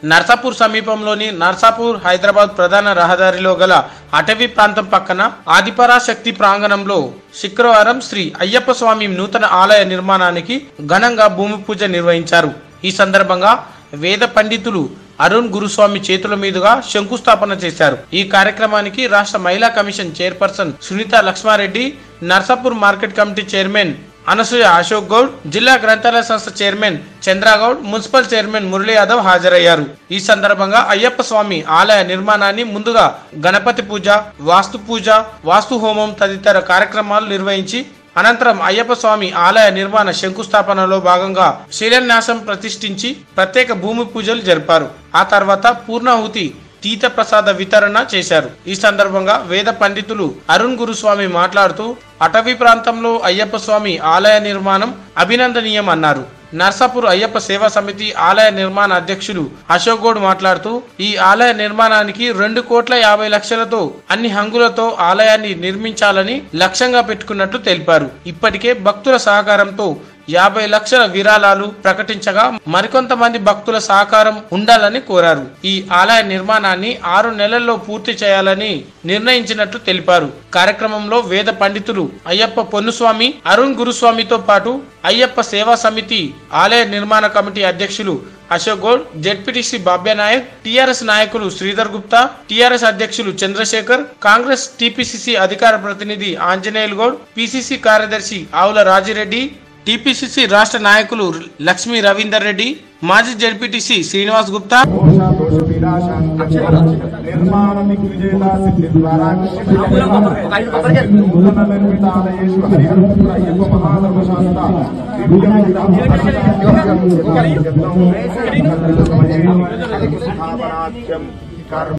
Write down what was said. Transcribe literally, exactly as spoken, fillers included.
నర్సాపూర్ సమీపంలోని నర్సాపూర్ హైదరాబాద్ ప్రధాన రహదారిలో గల అటవీ ప్రాంతం పక్కన ఆదిపరాశక్తి ప్రాంగణంలో శుక్రవారం శ్రీ అయ్యప్ప స్వామి నూతన ఆలయ నిర్మాణానికి ఘనంగా భూమి పూజ నిర్వహించారు। ఈ సందర్భంగా వేద పండితులు అరుణ్ గురుస్వామి చేతుల మీదుగా శంకుస్థాపన చేశారు। ఈ కార్యక్రమానికి రాష్ట్ర మహిళా commission chairperson Sunitha Lakshmareddy, Narsapur market committee chairman Anasuya Ashok Goud, జిల్లా గ్రంథాలయ సంస్థ chairman Chandragoud, municipal chairman Murali Yadav హాజరయ్యారు। ఈ సందర్భంగా అయ్యప్ప స్వామి ఆలయ నిర్మాణాన్ని ముందుగా గణపతి పూజ, వాస్తు పూజ, వాస్తు హోమం తదితర కార్యక్రమాలు నిర్వహించి అనంతరం అయ్యప్ప స్వామి ఆలయ నిర్మాణ శంకుస్థాపనలో భాగంగా శిలాన్యాసం ప్రతిష్ఠించి ప్రత్యేక భూమి పూజలు జరిపారు। ఆ తర్వాత పూర్ణాహుతి తీర్థ ప్రసాద వితరణ చేశారు। ఈ సందర్భంగా వేద పండితులు అరుణ్ గురుస్వామి మాట్లాడుతూ అటవీ ప్రాంతంలో అయ్యప్ప స్వామి ఆలయ నిర్మాణం అభినందనీయం అన్నారు। నర్సాపూర్ అయ్యప్ప సేవా సమితి ఆలయ నిర్మాణ అధ్యక్షులు అశోక్ గౌడ్ మాట్లాడుతూ ఈ ఆలయ నిర్మాణానికి రెండు కోట్ల యాభై లక్షలతో అన్ని హంగులతో ఆలయాన్ని నిర్మించాలని లక్ష్యంగా పెట్టుకున్నట్లు తెలిపారు। ఇప్పటికే భక్తుల సహకారంతో యాభై లక్షల విరాళాలు ప్రకటించగా మరికొంతమంది భక్తుల సహకారం ఉండాలని కోరారు। ఈ ఆలయ నిర్మాణాన్ని ఆరు నెలల్లో పూర్తి చేయాలని నిర్ణయించినట్లు తెలిపారు। కార్యక్రమంలో వేద పండితులు అయ్యప్ప పొన్నుస్వామి, అరుణ్ గురుస్వామితో పాటు అయ్యప్ప సేవా సమితి ఆలయ నిర్మాణ కమిటీ అధ్యక్షులు అశోక్ గౌడ్, జెడ్పీటీసీ బాబ్యా నాయక్, టీఆర్ఎస్ నాయకులు శ్రీధర్ గుప్తా, టీఆర్ఎస్ అధ్యక్షులు చంద్రశేఖర్, కాంగ్రెస్ టీపీసీసీ అధికార ప్రతినిధి ఆంజనేయులు గౌడ్, పీసీసీ కార్యదర్శి ఆవుల రాజిరెడ్డి, టీపీసీసీ రాష్ట్ర నాయకులు లక్ష్మీ రవీందర్ రెడ్డి, మాజీ జెడ్పీటీసీ శ్రీనివాస్ గుప్తా,